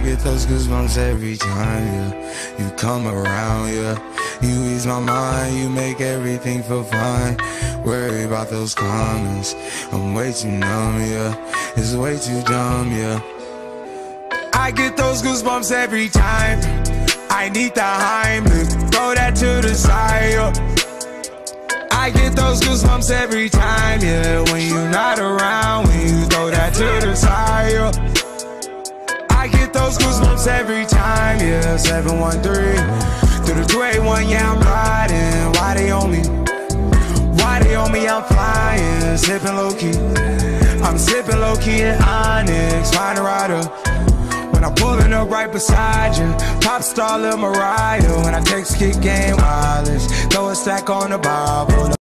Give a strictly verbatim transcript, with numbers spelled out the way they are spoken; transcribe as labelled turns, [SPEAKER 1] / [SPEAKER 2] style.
[SPEAKER 1] get those goosebumps every time, yeah. You come around, yeah. You ease my mind, you make everything feel fine. Worry about those comments, I'm way too numb, yeah. It's way too dumb, yeah. I get those goosebumps every time. I need the Heimlich, throw that to the side, yeah. I get those goosebumps every time, yeah. When you're not around, when you throw that to the side, yeah. I get those goosebumps every time, yeah. seven one three through the two eight one, yeah, I'm riding. Why they on me? Why they on me? I'm flying, sipping low-key. I'm sipping low-key at Onyx, find a rider. When I'm pulling up right beside you, pop star Lil Mariah. When I text kick game wireless, throw a stack on the Bible.